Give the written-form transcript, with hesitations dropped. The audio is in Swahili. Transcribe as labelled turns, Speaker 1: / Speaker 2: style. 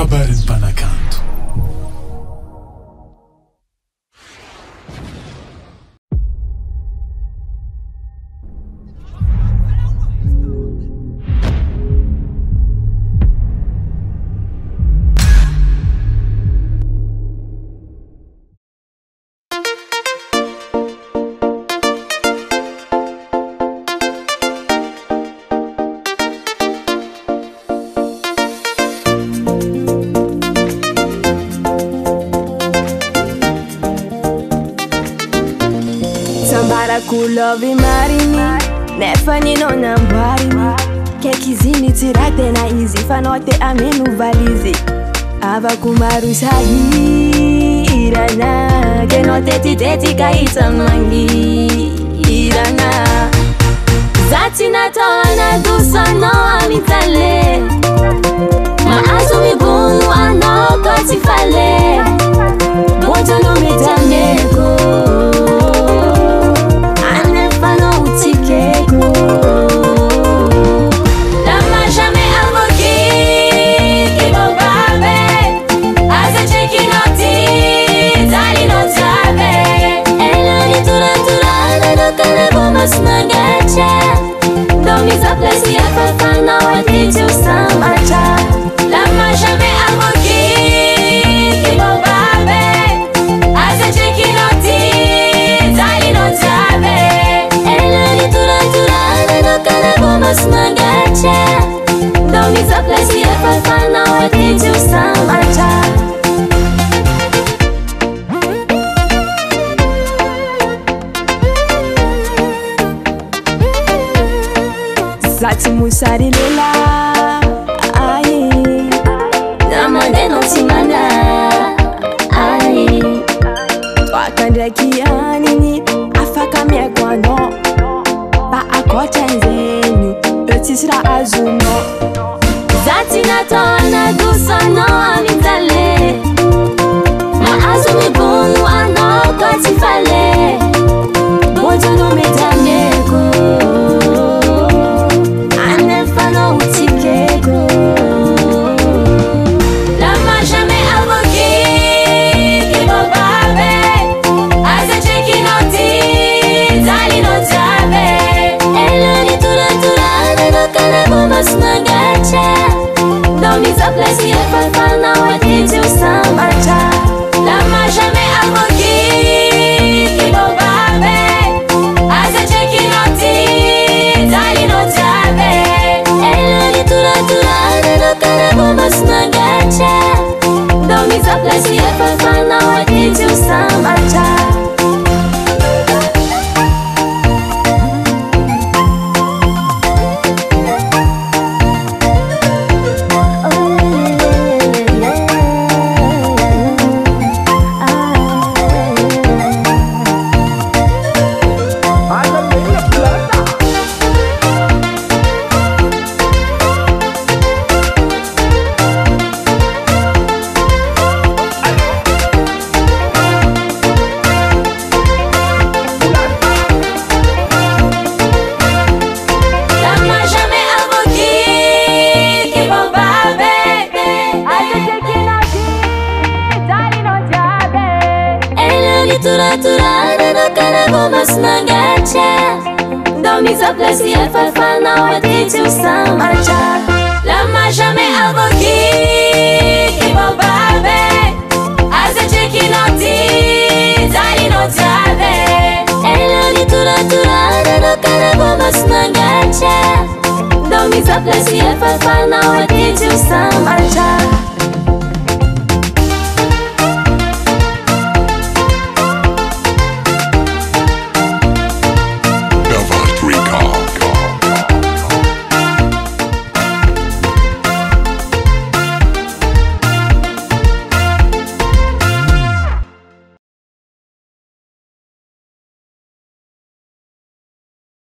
Speaker 1: kabarin'ny mpanakanto.
Speaker 2: Kulovi marini nefa nino nambarini kekizini tirate na izi fanote amenu valizi ava kumaru sahirana kenote titeti kaita mangi irana zati na tona dusano amitale maazumi bunu anoko tifale bonjo no metameko Zati musari lela ai namande no timana ai wakanda kiani ni afaka mekwano ba akocha nzenu etisra azuno zati na tona dusano amintale ma azumi bunu anoko tifale bonjo no metameko Lama jamais avoqué qui va babe Aze cheki noti Zali notabe Ela ni tura no cara bomas mangacha Domi za plesi e fa na wadi tu samarcha